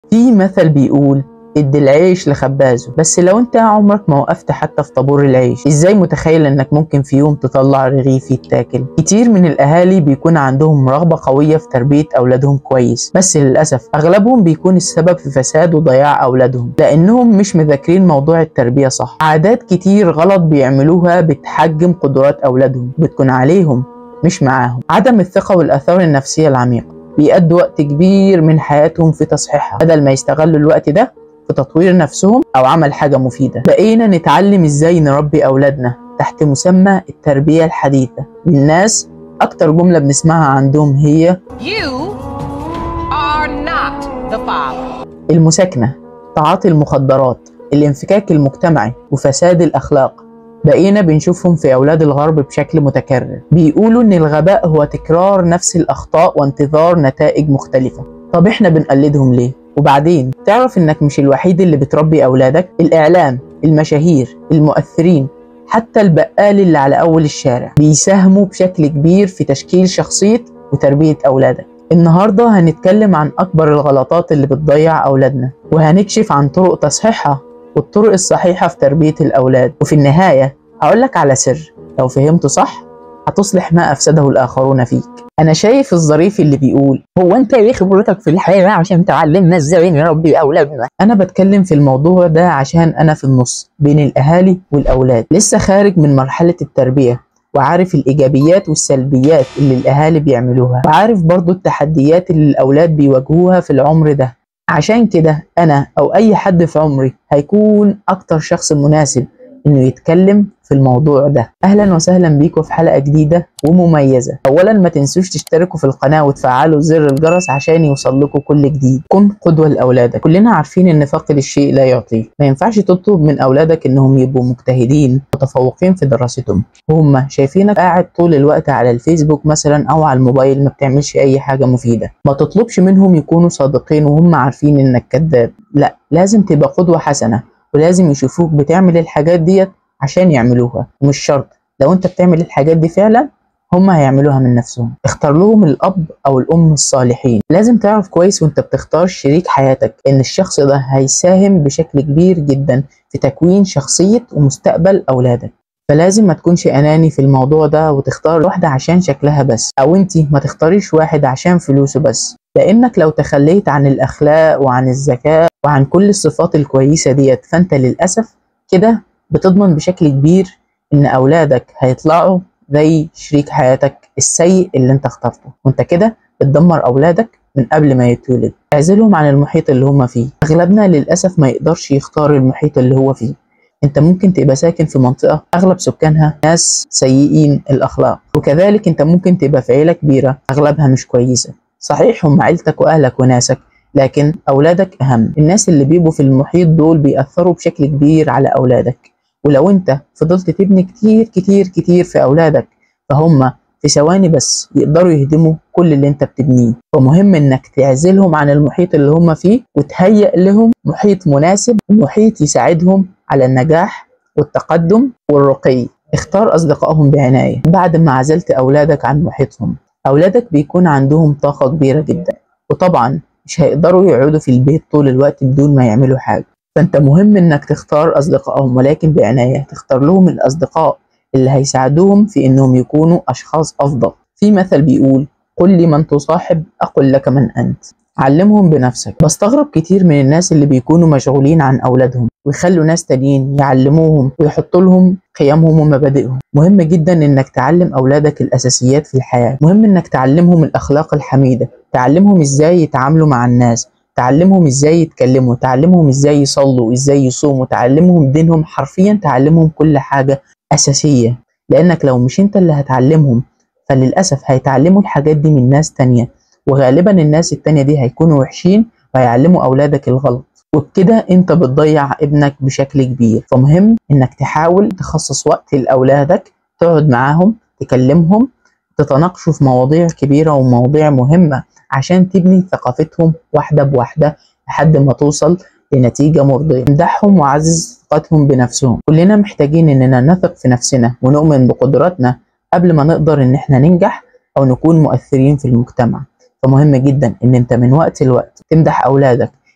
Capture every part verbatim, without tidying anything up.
في مثل بيقول ادي العيش لخبازه، بس لو انت عمرك ما وقفت حتى في طابور العيش، ازاي متخيل انك ممكن في يوم تطلع رغيف يتاكل؟ كتير من الاهالي بيكون عندهم رغبة قوية في تربية اولادهم كويس، بس للاسف اغلبهم بيكون السبب في فساد وضياع اولادهم لانهم مش مذاكرين موضوع التربية صح. عادات كتير غلط بيعملوها بتحجم قدرات اولادهم، بتكون عليهم مش معاهم. عدم الثقة والاثار النفسية العميقة بيقضوا وقت كبير من حياتهم في تصحيحها بدل ما يستغلوا الوقت ده في تطوير نفسهم أو عمل حاجة مفيدة. بقينا نتعلم إزاي نربي أولادنا تحت مسمى التربية الحديثة. الناس أكتر جملة بنسمعها عندهم هي You are not the father. المساكنة، تعاطي المخدرات، الانفكاك المجتمعي وفساد الأخلاق بقينا بنشوفهم في أولاد الغرب بشكل متكرر. بيقولوا إن الغباء هو تكرار نفس الأخطاء وانتظار نتائج مختلفة. طب إحنا بنقلدهم ليه؟ وبعدين تعرف إنك مش الوحيد اللي بتربي أولادك. الإعلام، المشاهير، المؤثرين، حتى البقال اللي على أول الشارع بيساهموا بشكل كبير في تشكيل شخصية وتربية أولادك. النهاردة هنتكلم عن أكبر الغلطات اللي بتضيع أولادنا، وهنكشف عن طرق تصحيحها والطرق الصحيحة في تربية الأولاد. وفي النهاية هقولك على سر لو فهمته صح هتصلح ما أفسده الآخرون فيك. أنا شايف الظريف اللي بيقول هو أنت إيه خبرتك في الحياة عشان تعلمنا إزاي نربي أولادنا؟ أنا بتكلم في الموضوع ده عشان أنا في النص بين الأهالي والأولاد، لسه خارج من مرحلة التربية وعارف الإيجابيات والسلبيات اللي الأهالي بيعملوها، وعارف برضو التحديات اللي الأولاد بيواجهوها في العمر ده. عشان كده أنا أو أي حد في عمري هيكون أكتر شخص مناسب إنه يتكلم في الموضوع ده. أهلا وسهلا بيكم في حلقة جديدة ومميزة. أولا ما تنسوش تشتركوا في القناة وتفعلوا زر الجرس عشان يوصل لكم كل جديد. كن قدوة لأولادك. كلنا عارفين إن فاقد الشيء لا يعطيه. ما ينفعش تطلب من أولادك إنهم يبقوا مجتهدين متفوقين في دراستهم وهم شايفينك قاعد طول الوقت على الفيسبوك مثلا أو على الموبايل ما بتعملش أي حاجة مفيدة. ما تطلبش منهم يكونوا صادقين وهم عارفين إنك كذاب. لا، لازم تبقى قدوة حسنة ولازم يشوفوك بتعمل الحاجات ديت عشان يعملوها. ومش شرط لو انت بتعمل الحاجات دي فعلا هم هيعملوها من نفسهم. اختار لهم الاب او الام الصالحين. لازم تعرف كويس وانت بتختار شريك حياتك ان الشخص ده هيساهم بشكل كبير جدا في تكوين شخصية ومستقبل اولادك. فلازم ما تكونش اناني في الموضوع ده وتختار واحدة عشان شكلها بس، او انتي ما تختاريش واحد عشان فلوسه بس، لانك لو تخليت عن الاخلاق وعن الذكاء وعن كل الصفات الكويسة ديت فانت للاسف كده بتضمن بشكل كبير ان اولادك هيطلعوا زي شريك حياتك السيء اللي انت اخترته، وانت كده بتدمر اولادك من قبل ما يتولد. اعزلهم عن المحيط اللي هم فيه. اغلبنا للاسف ما يقدرش يختار المحيط اللي هو فيه. انت ممكن تبقى ساكن في منطقة اغلب سكانها ناس سيئين الاخلاق، وكذلك انت ممكن تبقى في عيلة كبيرة اغلبها مش كويسة. صحيح هم عيلتك واهلك وناسك، لكن اولادك اهم. الناس اللي بيبقوا في المحيط دول بيأثروا بشكل كبير على اولادك، ولو انت فضلت تبني كتير كتير كتير في اولادك فهم في ثواني بس يقدروا يهدموا كل اللي انت بتبنيه. فمهم انك تعزلهم عن المحيط اللي هم فيه وتهيئ لهم محيط مناسب، محيط يساعدهم على النجاح والتقدم والرقي. اختار اصدقائهم بعناية. بعد ما عزلت اولادك عن محيطهم، اولادك بيكون عندهم طاقة كبيرة جدا، وطبعا مش هيقدروا يقعدوا في البيت طول الوقت بدون ما يعملوا حاجة. فانت مهم انك تختار اصدقائهم، ولكن بعناية. تختار لهم الاصدقاء اللي هيساعدوهم في انهم يكونوا اشخاص افضل. في مثل بيقول قل لي من تصاحب اقل لك من انت. علمهم بنفسك. بستغرب كتير من الناس اللي بيكونوا مشغولين عن اولادهم ويخلوا ناس تانيين يعلموهم ويحطوا لهم قيمهم ومبادئهم. مهم جدا انك تعلم اولادك الاساسيات في الحياة. مهم انك تعلمهم الاخلاق الحميدة، تعلمهم ازاي يتعاملوا مع الناس، تعلمهم ازاي يتكلموا، تعلمهم ازاي يصلوا، ازاي يصوموا، تعلمهم دينهم. حرفيا تعلمهم كل حاجة اساسية، لانك لو مش انت اللي هتعلمهم فللاسف هيتعلموا الحاجات دي من ناس تانية، وغالبا الناس التانية دي هيكونوا وحشين وهيعلموا اولادك الغلط، وبكده انت بتضيع ابنك بشكل كبير. فمهم انك تحاول تخصص وقت لاولادك، تقعد معاهم، تكلمهم، تتناقشوا في مواضيع كبيرة ومواضيع مهمة عشان تبني ثقافتهم واحدة بواحدة لحد ما توصل لنتيجة مرضية. امدحهم وعزز ثقتهم بنفسهم. كلنا محتاجين اننا نثق في نفسنا ونؤمن بقدراتنا قبل ما نقدر ان احنا ننجح او نكون مؤثرين في المجتمع. فمهم جدا ان انت من وقت لوقت تمدح اولادك،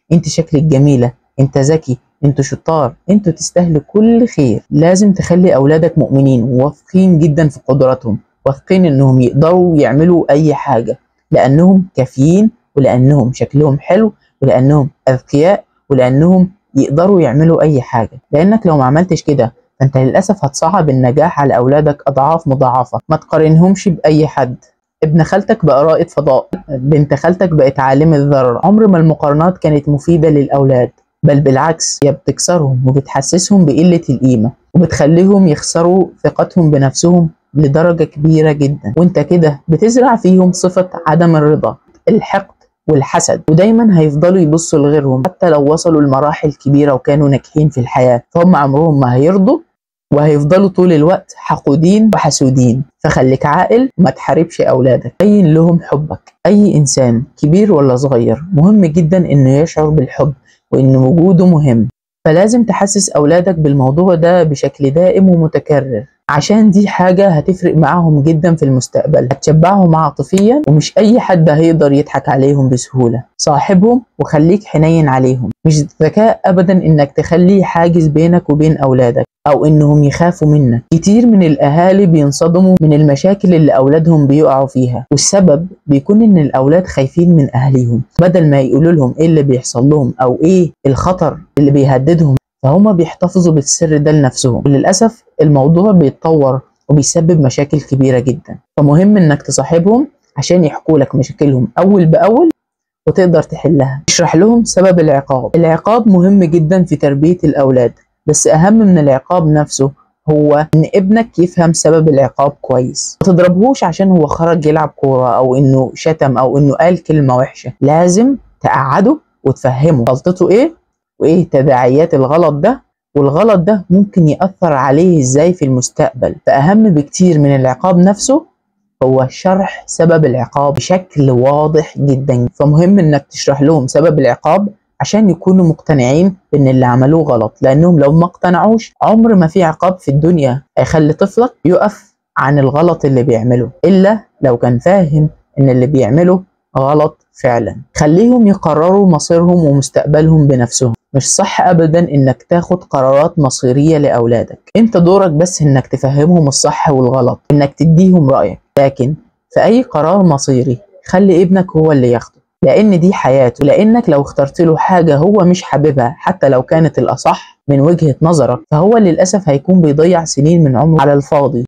انت شكلك جميلة، انت ذكي، انتوا شطار، انتوا تستاهلوا كل خير. لازم تخلي اولادك مؤمنين وواثقين جدا في قدراتهم، واثقين انهم يقدروا يعملوا اي حاجة، لانهم كافيين، ولانهم شكلهم حلو، ولانهم اذكياء، ولانهم يقدروا يعملوا اي حاجة. لانك لو ما عملتش كده فانت للاسف هتصعب النجاح على اولادك اضعاف مضاعفة. ما تقارنهمش باي حد. ابن خالتك بقى رائد فضاء، بنت خالتك بقت عالمة ذرة. عمر ما المقارنات كانت مفيدة للاولاد، بل بالعكس هي بتكسرهم وبتحسسهم بقلة القيمة، وبتخليهم يخسروا ثقتهم بنفسهم لدرجة كبيرة جدا. وانت كده بتزرع فيهم صفة عدم الرضا، الحقد والحسد، ودايما هيفضلوا يبصوا لغيرهم. حتى لو وصلوا لمراحل كبيرة وكانوا ناجحين في الحياة فهم عمرهم ما هيرضوا، وهيفضلوا طول الوقت حقودين وحسودين. فخليك عاقل وما تحاربش أولادك، بين لهم حبك. أي إنسان كبير ولا صغير مهم جدا إنه يشعر بالحب وإن وجوده مهم. فلازم تحسس أولادك بالموضوع ده بشكل دائم ومتكرر، عشان دي حاجة هتفرق معاهم جدا في المستقبل، هتشبعهم عاطفيا، ومش أي حد هيقدر يضحك عليهم بسهولة. صاحبهم وخليك حنين عليهم. مش ذكاء أبدا إنك تخلي حاجز بينك وبين أولادك أو إنهم يخافوا منك. كتير من الأهالي بينصدموا من المشاكل اللي أولادهم بيقعوا فيها، والسبب بيكون إن الأولاد خايفين من أهليهم. بدل ما يقولوا لهم إيه اللي بيحصل لهم أو إيه الخطر اللي بيهددهم، فهم بيحتفظوا بالسر ده لنفسهم. وللأسف الموضوع بيتطور وبيسبب مشاكل كبيرة جدا. فمهم إنك تصاحبهم عشان يحكوا لك مشاكلهم أول بأول وتقدر تحلها. اشرح لهم سبب العقاب. العقاب مهم جدا في تربية الأولاد، بس أهم من العقاب نفسه هو إن ابنك يفهم سبب العقاب كويس. ما تضربهوش عشان هو خرج يلعب كورة أو إنه شتم أو إنه قال كلمة وحشة. لازم تقعده وتفهمه غلطته إيه وإيه تداعيات الغلط ده، والغلط ده ممكن يأثر عليه إزاي في المستقبل. فأهم بكتير من العقاب نفسه هو شرح سبب العقاب بشكل واضح جدا. فمهم إنك تشرح لهم سبب العقاب عشان يكونوا مقتنعين بإن اللي عملوه غلط، لأنهم لو ما اقتنعوش عمر ما في عقاب في الدنيا هيخلي طفلك يقف عن الغلط اللي بيعمله، إلا لو كان فاهم إن اللي بيعمله غلط فعلا. خليهم يقرروا مصيرهم ومستقبلهم بنفسهم. مش صح أبدا إنك تاخد قرارات مصيرية لأولادك. أنت دورك بس إنك تفهمهم الصح والغلط، إنك تديهم رأيك، لكن في أي قرار مصيري خلي ابنك هو اللي ياخده، لأن دي حياته. لأنك لو اخترت له حاجة هو مش حاببها حتى لو كانت الأصح من وجهة نظرك، فهو للأسف هيكون بيضيع سنين من عمره على الفاضي.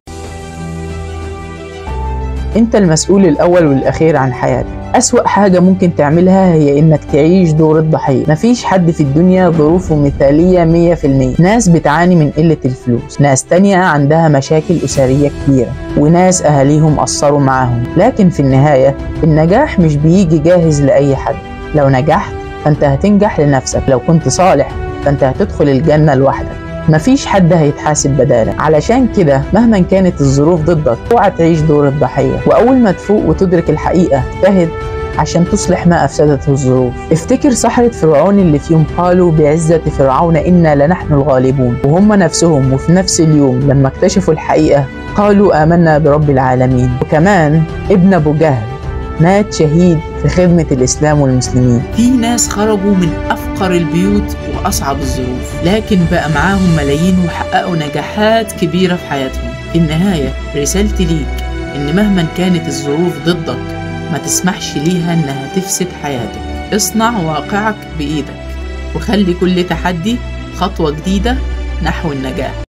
أنت المسؤول الأول والأخير عن حياتك. أسوأ حاجة ممكن تعملها هي إنك تعيش دور الضحية. مفيش حد في الدنيا ظروفه مثالية مية في المية. ناس بتعاني من قلة الفلوس، ناس تانية عندها مشاكل أسرية كبيرة، وناس أهاليهم قصروا معاهم. لكن في النهاية النجاح مش بيجي جاهز لأي حد. لو نجحت فأنت هتنجح لنفسك، لو كنت صالح فأنت هتدخل الجنة لوحدك، مفيش حد هيتحاسب بدالك. علشان كده مهما كانت الظروف ضدك اوعى تعيش دور الضحية، وأول ما تفوق وتدرك الحقيقة اجتهد عشان تصلح ما أفسدته الظروف. افتكر سحرة فرعون اللي فيهم قالوا بعزة فرعون إنا لنحن الغالبون، وهم نفسهم وفي نفس اليوم لما اكتشفوا الحقيقة قالوا آمنا برب العالمين. وكمان ابن أبو جهل مات شهيد في خدمة الإسلام والمسلمين. في ناس خرجوا من أفقر البيوت وأصعب الظروف، لكن بقى معاهم ملايين وحققوا نجاحات كبيرة في حياتهم. في النهاية رسالتي ليك إن مهما كانت الظروف ضدك ما تسمحش ليها إنها تفسد حياتك. اصنع واقعك بإيدك، وخلي كل تحدي خطوة جديدة نحو النجاح.